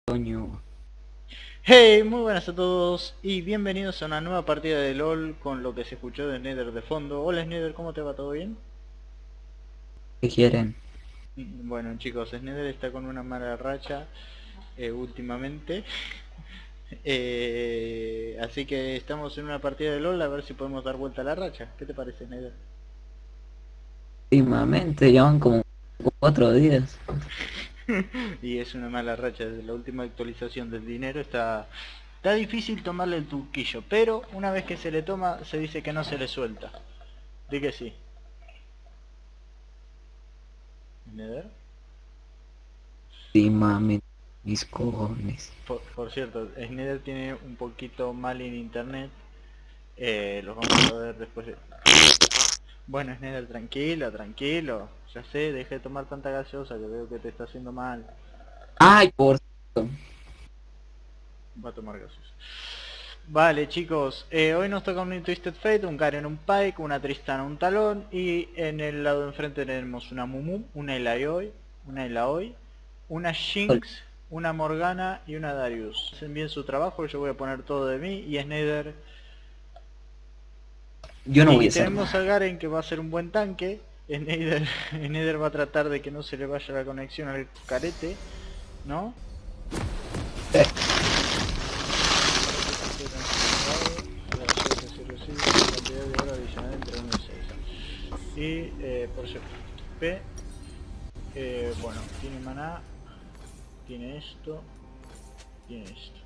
Coño. Hey, muy buenas a todos y bienvenidos a una nueva partida de LOL con lo que se escuchó de Nether de fondo. Hola Nether, ¿cómo te va? ¿Todo bien? ¿Qué quieren? Bueno chicos, Nether está con una mala racha últimamente. Así que estamos en una partida de LOL a ver si podemos dar vuelta a la racha. ¿Qué te parece Nether? Últimamente llevan como 4 días. Y es una mala racha, desde la última actualización del dinero está difícil tomarle el truquillo, pero una vez que se le toma se dice que no se le suelta. Di que sí. Nether. Últimamente, mis cojones. Por cierto, Snyder tiene un poquito mal en internet. Los vamos a ver después de... Bueno, Snyder, tranquilo, tranquilo. Ya sé, deja de tomar tanta gaseosa que veo que te está haciendo mal. Ay, por cierto. Va a tomar gaseosa. Vale, chicos. Hoy nos toca un Twisted Fate, un Garen, un Pyke, una Tristana, un Talón. Y en el lado de enfrente tenemos una Mumu, una Illaoi, una Jinx, una Morgana y una Darius. Hacen bien su trabajo, yo voy a poner todo de mí y Snyder. Yo no voy Y a hacer tenemos nada. a Garen que va a ser un buen tanque. Snyder va a tratar de que no se le vaya la conexión al carete, ¿no? Y por cierto, P, bueno, tiene maná, tiene esto, tiene esto.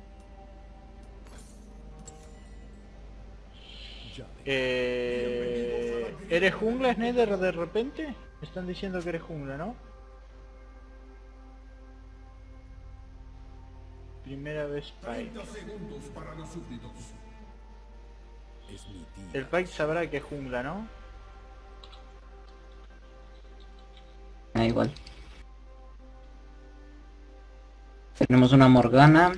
¿Eres jungla, Snyder, de repente? Me están diciendo que eres jungla, ¿no? Primera vez Pyke. El Pyke sabrá que es jungla, ¿no? Da igual. Tenemos una Morgana.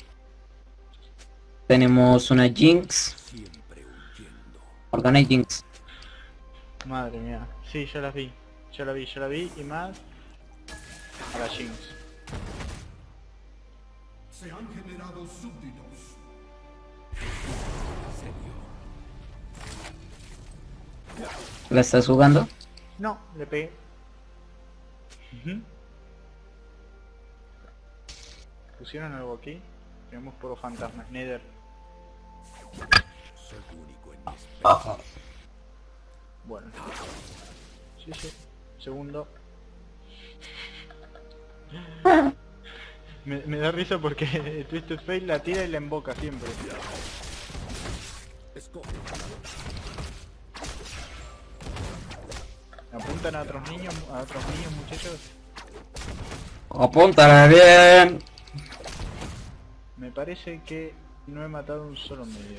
Tenemos una Jinx. Morgana y Jinx. Madre mía. Sí, ya las vi. Ya la vi y más a la Jinx. Se han generado súbditos. ¿La estás jugando? No, le pegué. Pusieron algo aquí. Tenemos puro fantasmas. Nether. Bueno. Sí, sí. Segundo. Me da risa porque Twisted Fate la tira y la emboca siempre. Apuntan a otros niños, muchachos. Apúntale bien. Me parece que no he matado un solo medio,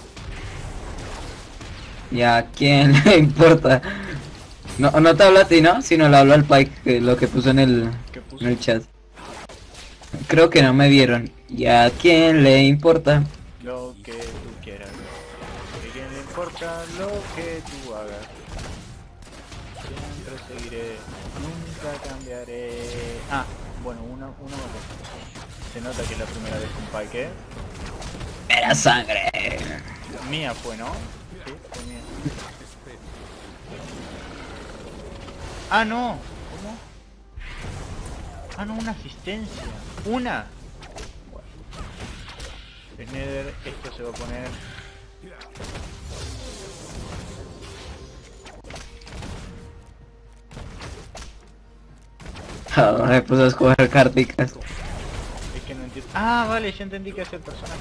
¿Y a quién le importa? No, no te habla a ti, ¿no? Sino le hablo al Pike, lo que puso ¿Qué en puso? el chat. Creo que no me vieron. ¿Y a quién le importa? Lo que tú quieras. ¿A quién le importa lo que tú hagas? Siempre seguiré, nunca cambiaré. Ah, bueno, uno se nota que es la primera vez con Pike, ¿eh? ¡Era sangre! Mía fue, ¿no? Sí, fue mía. Ah, no. ¿Cómo? Ah, no, una asistencia. ¡Una! Bueno. Nether, esto se va a poner... Ahora me puse a escoger carticas. Es que no entiendo... Ah, vale, ya entendí que es el personaje.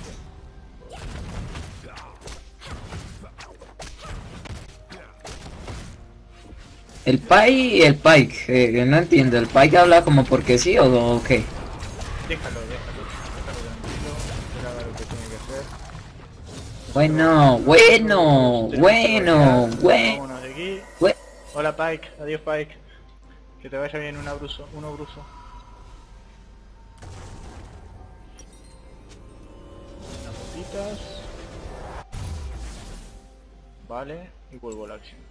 El Pai y el Pike, no entiendo, ¿el Pike habla como porque sí o qué? Déjalo tranquilo. Él haga lo que tiene que hacer. Bueno, bueno, bueno, bueno, Vámonos de aquí. bueno. Hola Pike, adiós Pike. Que te vaya bien, un abruzo, Unas botitas. Vale, y vuelvo a la acción.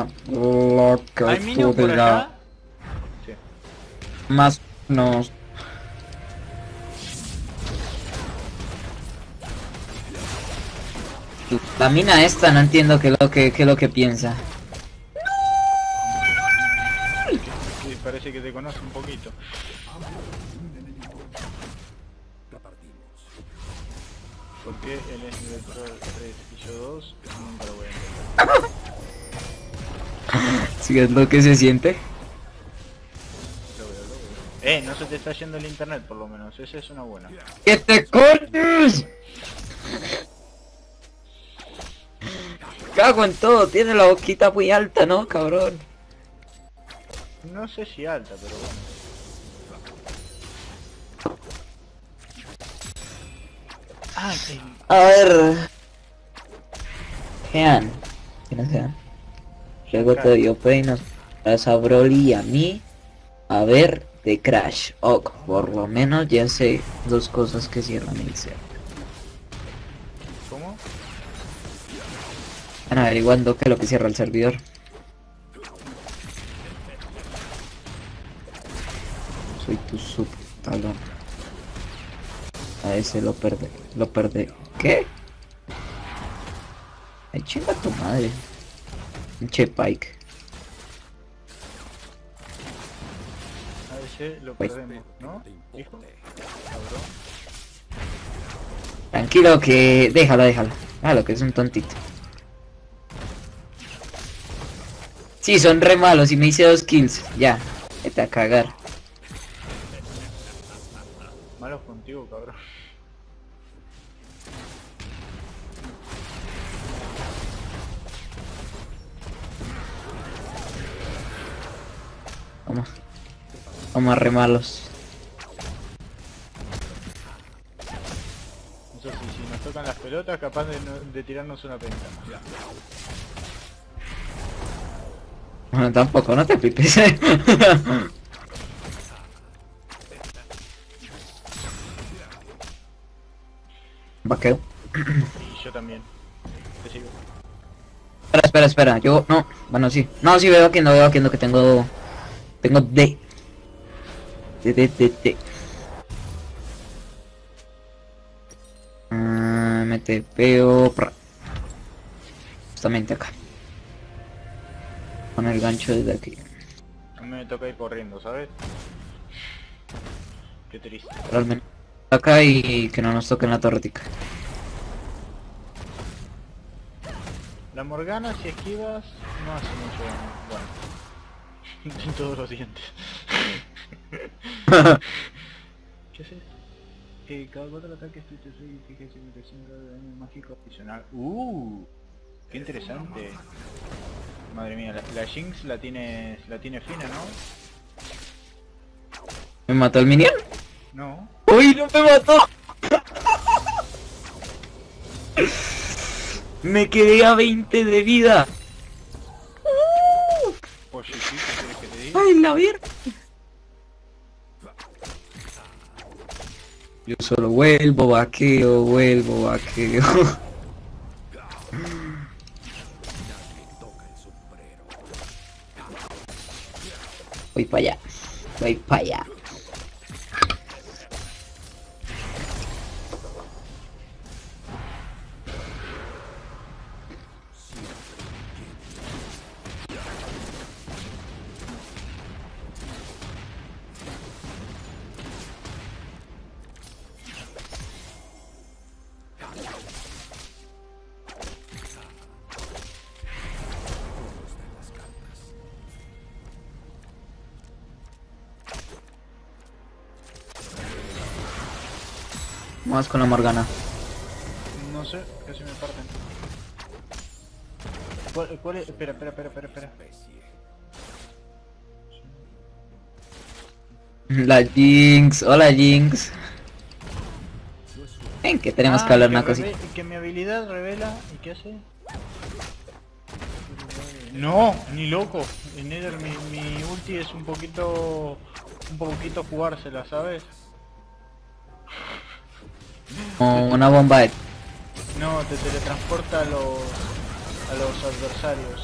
Lo ¿Hay que minion tú por digas, allá? Sí. más no. La mina esta no entiendo qué es lo que piensa. Sí, parece que te conoce un poquito. Porque él es nivel 3 y yo 2, nunca lo voy a entender. Si es lo que se siente. Lo veo. No se te está yendo el internet por lo menos, esa es una buena. ¡Que te cortes! Cago en todo, tiene la boquita muy alta, ¿no, cabrón? No sé si alta, pero bueno. Ah, A ver... Jean. ¿Quién es Jean? Luego te dio peinos a Broly y a mí a ver de Crash. Ok, por lo menos ya sé dos cosas que cierran el ser. ¿Cómo? Están averiguando qué es lo que cierra el servidor. Soy tu subtalón. A ese lo perdí. Lo perdí. ¿Qué? Ay, chinga tu madre. Pinche Pike. A veces lo perdemos, ¿no? Hijo. Cabrón. Tranquilo que... Déjalo. Déjalo que es un tontito. Sí, son re malos y me hice 2 kills. Ya. Vete a cagar. Malos contigo, cabrón. Vamos a re malos. Eso sí, si nos tocan las pelotas, capaz de tirarnos una penta. Bueno, tampoco, no te pipes. Vaqueo. Y yo también. Te sigo. Espera. Yo, no. Bueno, sí. No, sí, veo vaqueando que tengo... Tengo D. D. Me tepeo... Justamente acá. Con el gancho desde aquí. A mí me toca ir corriendo, ¿sabes? Qué triste. Pero al menos acá y que no nos toquen la torretica. La Morgana, si esquivas, no hace mucho daño. Bueno. En todos los dientes. ¿Qué haces? Cada 4 ataques tú te soy y fíjese que de daño mágico adicional. Qué interesante. Madre mía, la Jinx la tiene fina, ¿no? ¿Me mató el minion? No. ¡Uy, no me mató! Me quedé a 20 de vida. Oye, sí, ¿qué quieres que te diga? ¡Ay, la ver! Yo solo vuelvo, vaqueo. Voy para allá. Vamos con la Morgana. No sé, casi me parten. ¿Cuál es? Espera. La Jinx, hola Jinx. Ven que tenemos que hablar una cosita. Que mi habilidad revela... ¿Y qué hace? No, ni loco. En Nether mi ulti es un poquito jugársela, ¿sabes? Como una bomba de... No, te teletransporta a los adversarios.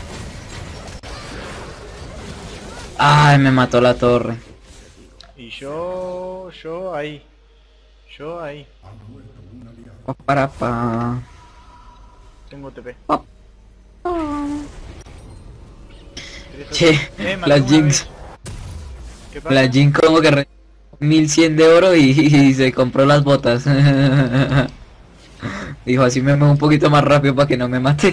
Ay, me mató la torre. Y yo ahí. Pa. Tengo TP. Oh. ¿Querés Che, maté la una Jinx. vez. ¿Qué pasa? La Jin como que 1100 de oro y se compró las botas. Dijo, así me muevo un poquito más rápido para que no me mate.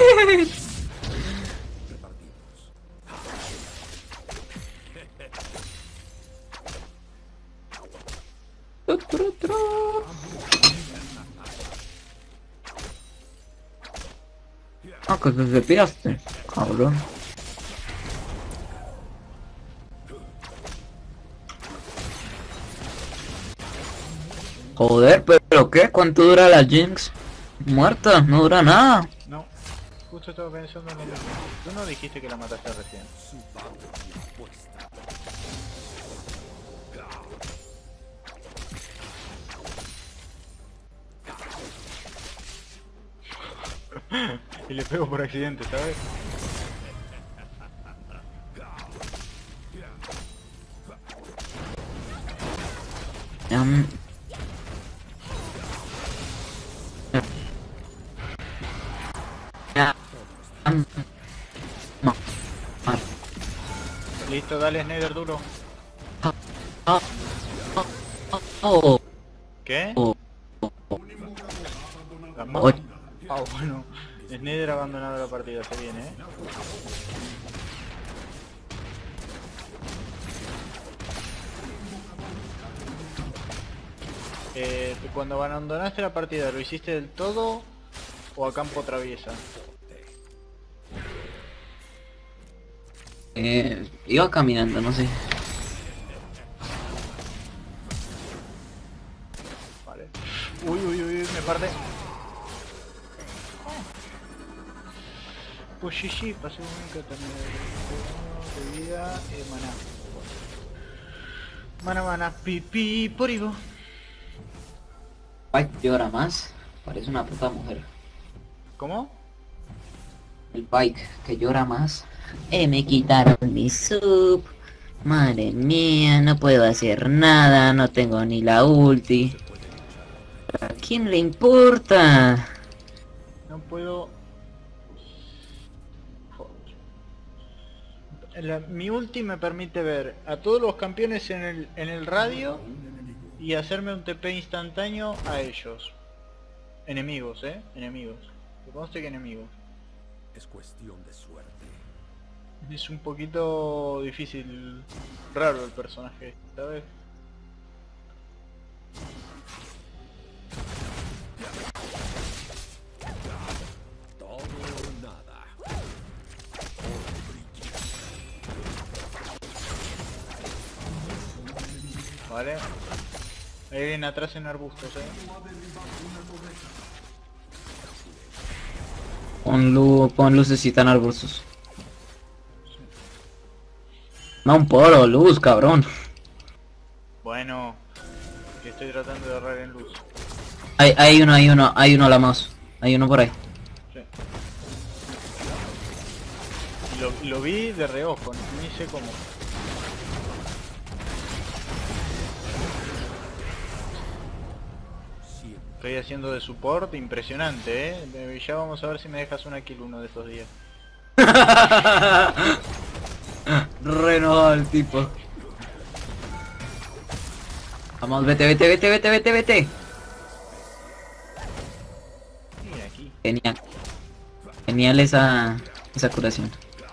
Ah, que te piraste, cabrón. Joder, pero ¿qué? ¿Cuánto dura la Jinx? Muerta, no dura nada. No. Justo estaba pensando en el... Tú no dijiste que la mataste recién. Y le pego por accidente, ¿sabes? Em, no. Listo, dale Snyder duro. Oh, ¿Qué? oh, Ganó. oh. Ah, bueno. Snyder ha abandonado la partida, se viene, Cuando abandonaste la partida, ¿lo hiciste del todo o a campo traviesa? Iba caminando, no sé. Vale. Uy, uy, uy, me parte. Pues sí, pasé única también de vida y de maná. Mana, pipí, por Ivo. Ay, llora más. Parece una puta mujer. ¿Cómo? El Pike, que llora más. Me quitaron mi sub. Madre mía, no puedo hacer nada. No tengo ni la ulti. ¿A quién le importa? No puedo... mi ulti me permite ver a todos los campeones en el radio y hacerme un TP instantáneo a ellos. Enemigos, enemigos. Que conste que enemigos. Es cuestión de suerte. Es un poquito difícil, raro el personaje, ¿sabes? Todo o nada. Vale. Ahí viene atrás en arbustos, Pon lucecita en arbustos. No, un poro, luz, cabrón. Bueno, que estoy tratando de ahorrar en luz. Hay uno a la mouse. Hay uno por ahí. Sí. Lo vi de reojo, ni sé cómo. Estoy haciendo de support impresionante, ya vamos a ver si me dejas una kill uno de estos días. Renovado el tipo. Vamos, vete. Mira aquí. Genial. Genial esa curación.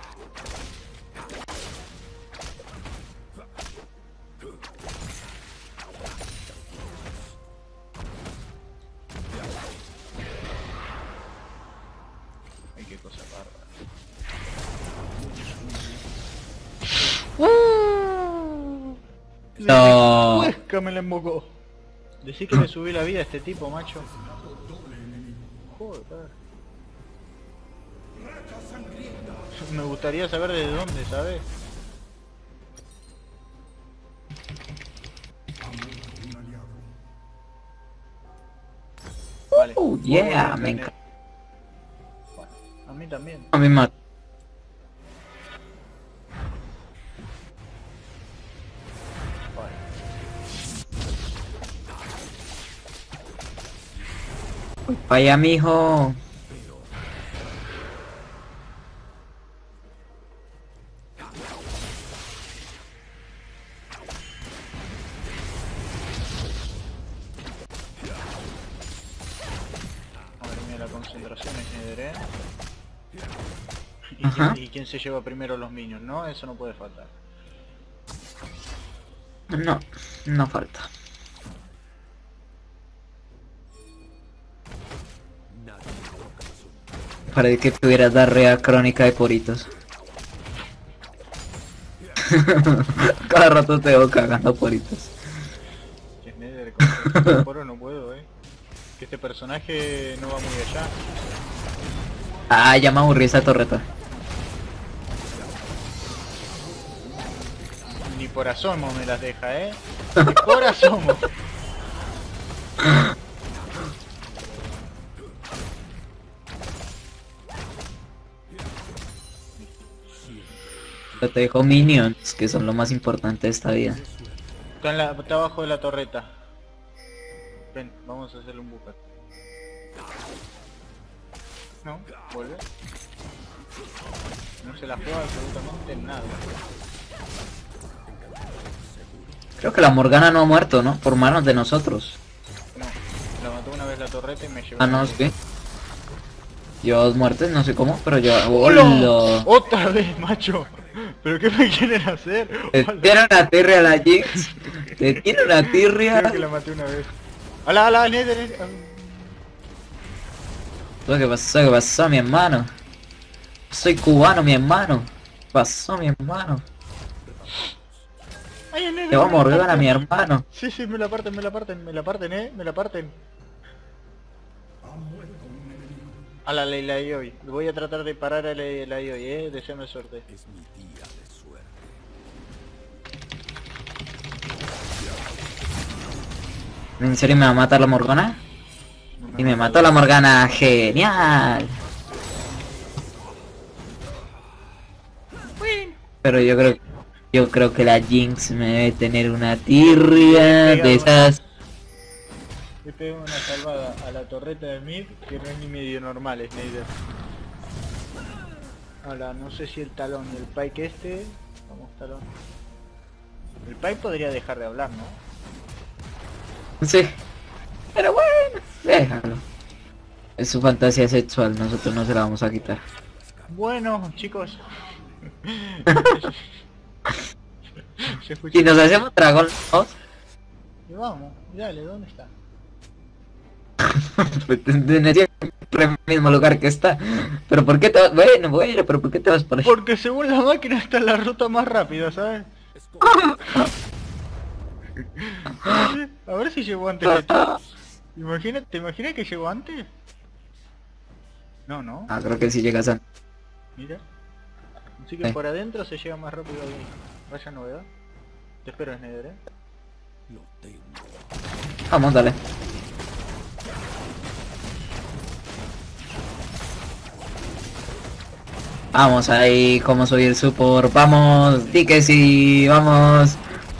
Ay, qué cosa bárbara. No. Huesca me la embocó. Decí que le subí la vida a este tipo, macho. Joder. Me gustaría saber de dónde, ¿sabes? Vale. Yeah, me encanta. A mí también. A mí me mata. Vale. Vaya, mijo. concentraciones, Nether, Ajá. ¿Y quién se lleva primero los minions? ¿No? Eso no puede faltar. No, no falta. Nadie toca su Para que tuvieras diarrea crónica de poritos. Cada rato te veo cagando poritos. Que es Nether, con poro no puedo, Que este personaje no va muy allá. Ah, ya me aburrí esa torreta. Ni por asomo me las deja, Ni por asomo. Pero te dejo minions, que son lo más importante de esta vida. Está abajo de la torreta. Ven, vamos a hacerle un bucat. No, vuelve. No se la juega absolutamente nada. Creo que la Morgana no ha muerto, ¿no? Por manos de nosotros. No, la mató una vez la torreta y me llevó. Ah, no, sí. Lleva 2 muertes, no sé cómo, pero yo... ¡Hola! ¡Hola! ¡Otra vez, macho! ¿Pero qué me quieren hacer? Te Hola. tiene una tirria la Jinx. Te tiene una tirria. Creo que la maté una vez. ¡Hala, hala, Nether! ¿Qué pasó? ¿Qué pasó, mi hermano? Soy cubano, mi hermano. ¿Qué pasó, mi hermano? ¡Ay, el Nether! Te vamos a me la morder a parten! mi hermano. Sí, sí, me la parten, me la parten, me la parten, me la parten. A la Leila y hoy. Voy a tratar de parar a la Leila y hoy, Deseame suerte. es mi día de suerte. ¿En serio me va a matar la Morgana? No Y me mata mató la Morgana. ¡Genial! Pero yo creo que la Jinx me debe tener una tirria de esas. Le pego una salvada a la torreta de mid que no es ni medio normal, Snyder. Ahora, no sé si el talón y el Pike este... Vamos, talón. El Pike podría dejar de hablar, ¿no? Sí. Pero bueno, déjalo. Es su fantasía sexual, nosotros no se la vamos a quitar. Bueno, chicos. Se escucha. Y nos hacemos dragón, ¿no? Y vamos, dale, ¿dónde está? En el mismo lugar que está. Pero ¿por qué te vas? Bueno, pero ¿por qué te vas por ahí? Porque según la máquina está en la ruta más rápida, ¿sabes? A ver si llegó antes que tú. ¿Te imaginas que llegó antes? No, no, Ah, creo que si llegas a... mira. Así que Sí. por adentro se llega más rápido ahí. Vaya novedad. Te espero, Snyder, Lo tengo. Vamos, dale. Vamos ahí, cómo subir support. Vamos, di que sí, vamos.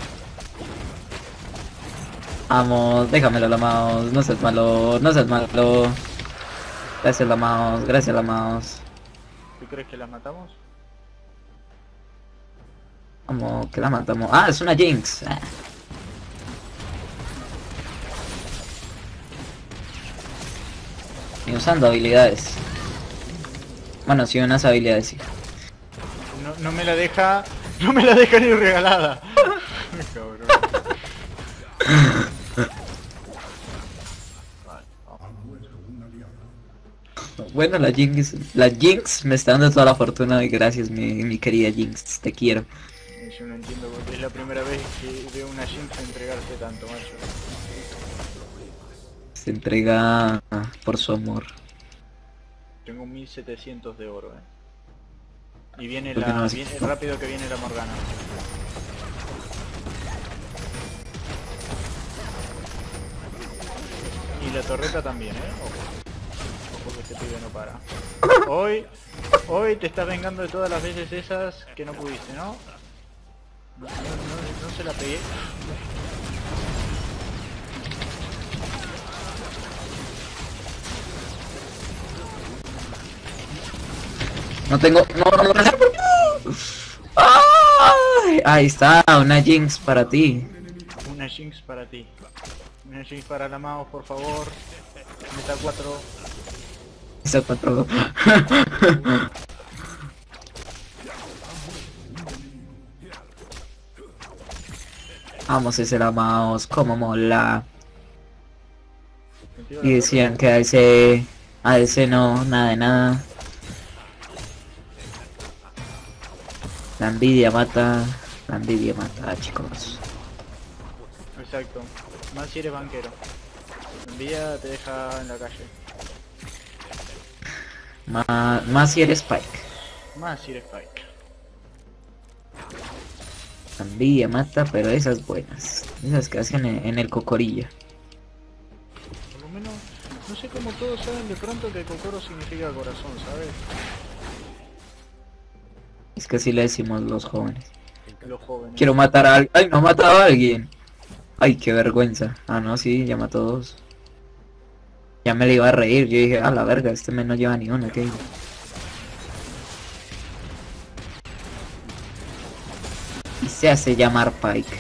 Vamos, déjamelo la mouse, no seas malo, no seas malo. Gracias la mouse, gracias la mouse. ¿Tú crees que las matamos? Vamos, que la matamos. Ah, es una Jinx. Ah. Y usando habilidades. Bueno, sí, unas habilidades, sí. No me la deja... No me la deja ni regalada. Cabrón. Vale, vamos. Bueno, la Jinx me está dando toda la fortuna y gracias, mi querida Jinx, te quiero. Yo no entiendo porque es la primera vez que veo una Jinx entregarse tanto, macho. Se entrega por su amor. Tengo 1700 de oro, Y viene ¿Por qué no la... hace- Viene rápido que viene la Morgana. Y la torreta también, Ojo. Ojo que este pibe no para. Hoy te estás vengando de todas las veces esas que no pudiste, ¿no? No se la pegué. No tengo... No. ¡Ay! Ahí está, una Jinx para ti. Una Jinx para ti. Una Jinx para la mouse, por favor. Meta 4. Eso cuatro. Vamos, ese era mouse, como mola. Y decían que ADC no, nada de nada. La envidia mata, chicos. Exacto. Más si eres banquero. La envidia te deja en la calle. Más si eres Spike. Más si eres Pike. La envidia mata, pero esas buenas. Esas que hacen en el cocorilla. Por lo menos, no sé cómo todos saben de pronto que Kokoro significa corazón, ¿sabes? Es que así le decimos los jóvenes. Los jóvenes. Quiero matar a alguien. ¡Ay, no ha matado a alguien! ¡Ay, qué vergüenza! Ah, no, sí, ya mató dos. Ya me le iba a reír. Yo dije, a la verga, este men no lleva ni una, ¿qué? Y se hace llamar Pike.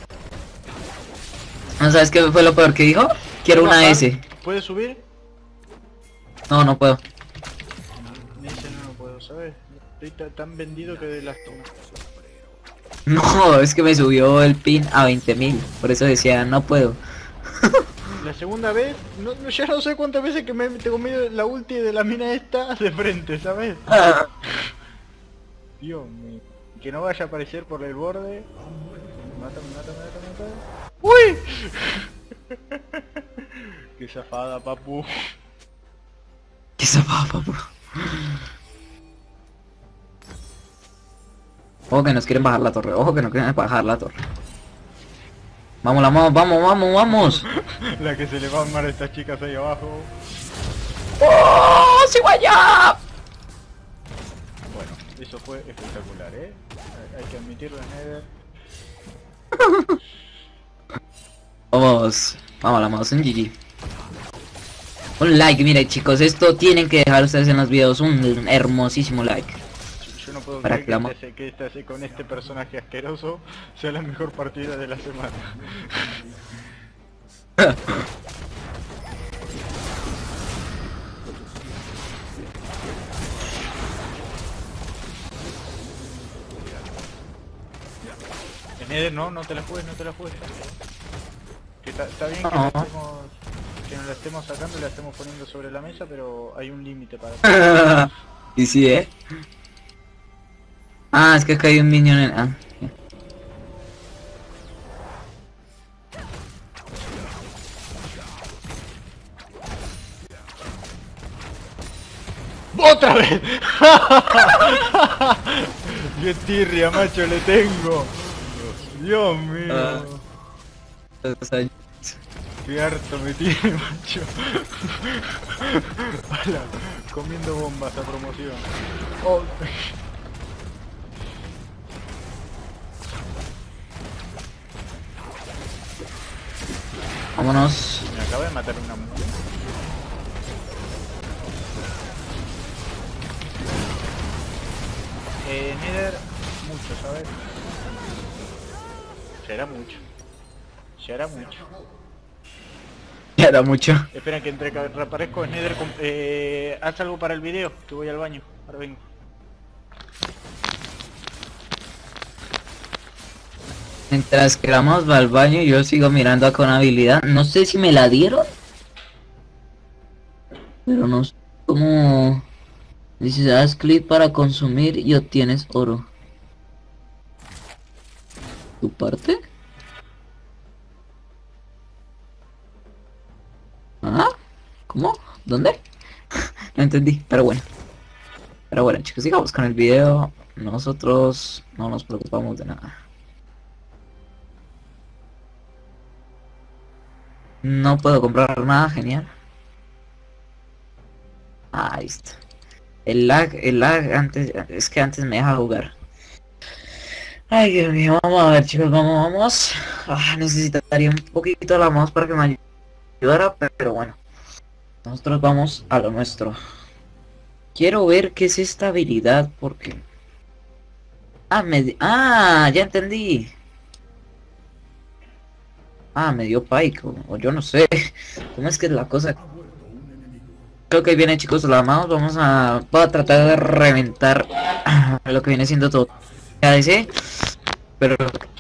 ¿No sabes qué fue lo peor que dijo? Quiero una S. ¿Puedes subir? No, no puedo. Ese no lo puedo, ¿sabes? Estoy tan vendido que de las tomas. No, es que me subió el pin a 20.000. Por eso decía, no puedo. La segunda vez, ya no sé cuántas veces que me te comí la ulti de la mina esta de frente, ¿sabes? Dios mío. Que no vaya a aparecer por el borde. Mátame. ¡Uy! Qué zafada, papu. ¿Qué zapado, papu? Ojo que nos quieren bajar la torre, ojo que nos quieren bajar la torre. Vamos, vamos. La que se le va a armar a estas chicas ahí abajo. ¡Oh! ¡Sí, vaya! Bueno, eso fue espectacular, ¿eh? Hay que admitirlo, Nether. Vamos en GG. Un like, mire chicos, esto tienen que dejar ustedes en los videos un hermosísimo like. Yo no puedo Para creer que que con este personaje asqueroso sea la mejor partida de la semana. Nether, no te la juegues. Que está bien que, que nos la estemos sacando y la estemos poniendo sobre la mesa, pero hay un límite para... Y sí, Ah, es que acá hay un minion en... Ah. ¡Otra vez! ¡Qué tirria, macho, le tengo! Dios mío. Qué harto me tiene, macho. Hola, comiendo bombas a promoción. Oh. Vámonos. Me acaba de matar una mujer. Nether, mucho, ¿sabes? Será mucho. Ya era mucho. Espera que entre que reaparezco en Nether. Haz algo para el video, que voy al baño. Ahora vengo. Mientras que vamos al baño, yo sigo mirando acá con habilidad. No sé si me la dieron. Pero no sé cómo... Dice, haz clic para consumir y obtienes oro. ¿Tu parte? ¿Ah? ¿Cómo? ¿Dónde? No entendí, pero bueno. Pero bueno, chicos, sigamos con el video. Nosotros no nos preocupamos de nada. No puedo comprar nada, genial. Ahí está. El lag antes, es que antes me deja jugar. Ay, Dios mío, vamos a ver chicos, vamos. Necesitaría un poquito de la mouse para que me ayudara, pero bueno. Nosotros vamos a lo nuestro. Quiero ver qué es esta habilidad, porque... ya entendí. Me dio Pike, o yo no sé. ¿Cómo es que es la cosa? Creo que viene, chicos, la mouse. Voy a tratar de reventar lo que viene siendo todo ADC. Pero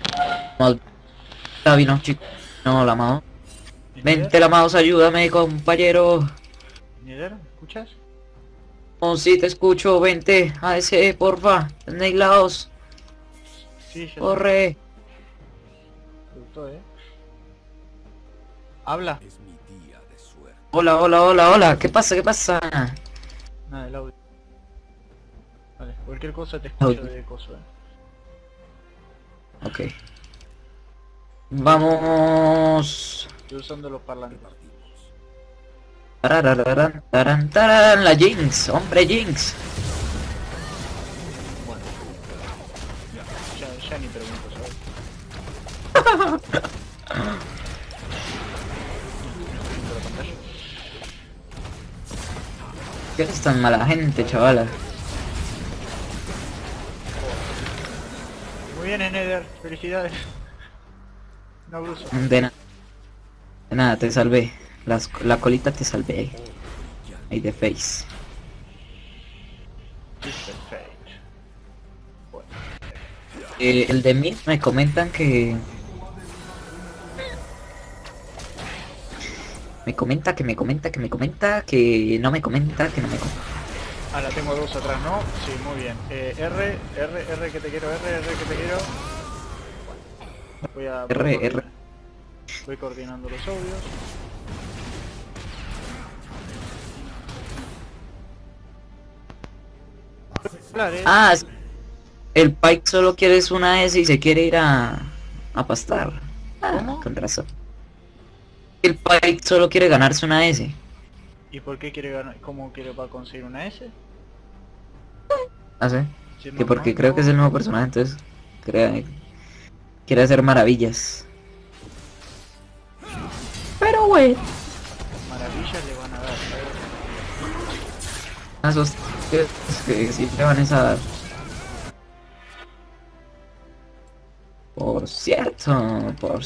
está vino, chicos. No, la mouse. Vente, la mouse, ayúdame, compañero. ¿Nieder? ¿Escuchas? Oh, sí, te escucho. Vente, ADC, porfa. Neilaos. Sí, ya Corre. te gustó, Habla. Es mi día de suerte. Hola, hola, hola, hola. ¿Qué pasa? ¿Qué pasa? Nada, el audio. Vale, cualquier cosa te escucho Audio. de coso, Ok. Vamos. Estoy usando los parlantes. Tararararán, tarán, tarán, la Jinx, hombre Jinx. Bueno. Ya ni pregunto, ¿sabes? Pero pantalla. ¿Qué eres tan mala gente, chavala? Muy bien, Nether, felicidades. No bruso. De nada. De nada, te salvé. La colita te salvé. Ahí de face. Twisted Fate. Bueno. El de mí me comentan que... Me comenta que no me comenta, que no me comenta. Ah, la tengo dos atrás, ¿no? Sí, muy bien. R que te quiero, R que te quiero. R. Voy coordinando los audios. Hablar, Ah, el Pike solo quiere es una S y se quiere ir a pastar. Ah, ¿Cómo? con razón. El Pike solo quiere ganarse una S. ¿Y por qué quiere ganar? ¿Cómo quiere para conseguir una S? ¿Ah, sí? Si Que porque creo que es el nuevo personaje, entonces quiere hacer maravillas. Pero bueno, Maravillas le van a dar, ¿sabes? esos que sí le van a dar. Por cierto. Como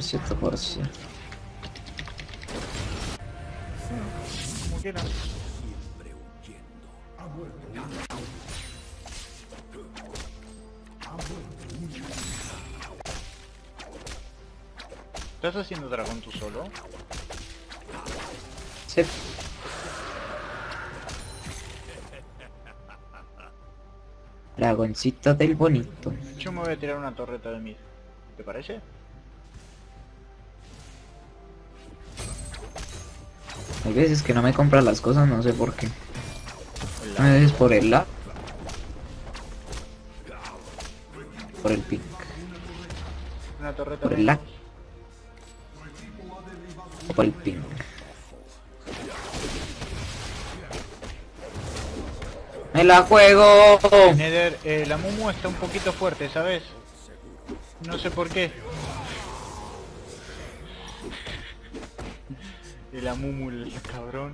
quieran. Siempre huyendo. ¿Estás haciendo dragón tú solo? Sí. Dragoncito del bonito. Yo me voy a tirar una torreta de mid. ¿Te parece? Hay veces que no me compran las cosas, no sé por qué. El A veces por el lag. Por el ping. Una torreta Por de el lag. O por el ping. ¡Me la juego! Nether, la Mumu está un poquito fuerte, ¿sabes? No sé por qué. Y la Mumu, el cabrón.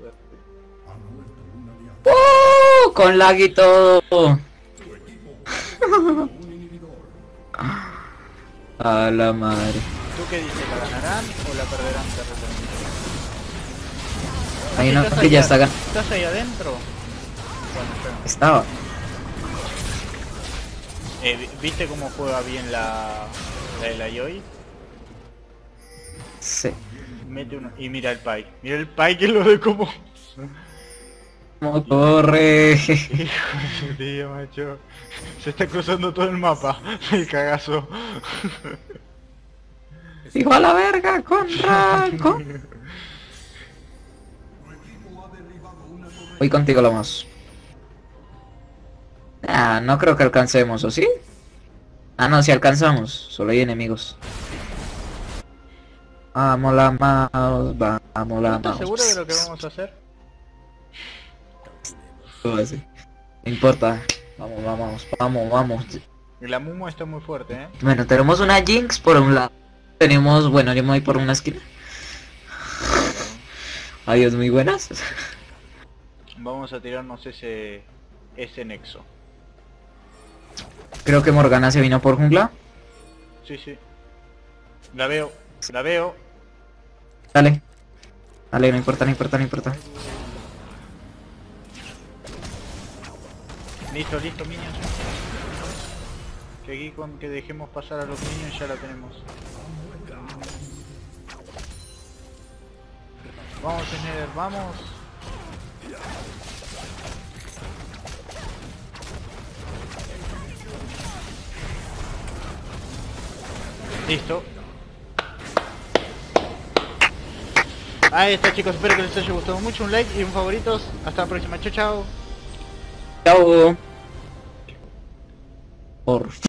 Con lag y todo. A la madre. ¿Tú qué dices? ¿La ganarán o la perderán terriblemente? Hay Ah, uno ¿estás que ahí ya a- está ganando. ¿Estás ahí adentro? Bueno, espera. Estaba. ¿Viste cómo juega bien la de la Yoi? Sí. Mete uno. Y mira el Pike. Mira el Pike que lo de como... ¿Cómo corre? Hijo de tío, macho. Se está cruzando todo el mapa. El cagazo. Hijo a la verga, con ranco. Voy contigo, Lomos. Ah, no creo que alcancemos, ¿o sí? Ah, no, si alcanzamos. Solo hay enemigos. Vamos la mouse, vamos la ¿No estás mouse. seguro de lo que vamos a hacer? Todo así. No importa. Vamos. La Mumu está muy fuerte, ¿eh? Bueno, tenemos una Jinx por un lado. Tenemos, bueno, yo me voy por una esquina. Adiós, muy buenas. Vamos a tirarnos ese nexo. Creo que Morgana se vino por jungla. Sí, sí. La veo. La veo. Dale, no importa. Listo, listo, minions. Que aquí con que dejemos pasar a los minions ya la tenemos. Vamos, Nether, vamos. Listo. Ahí está, chicos, espero que les haya gustado mucho, un like y un favoritos. Hasta la próxima, chao chao. Chao. Por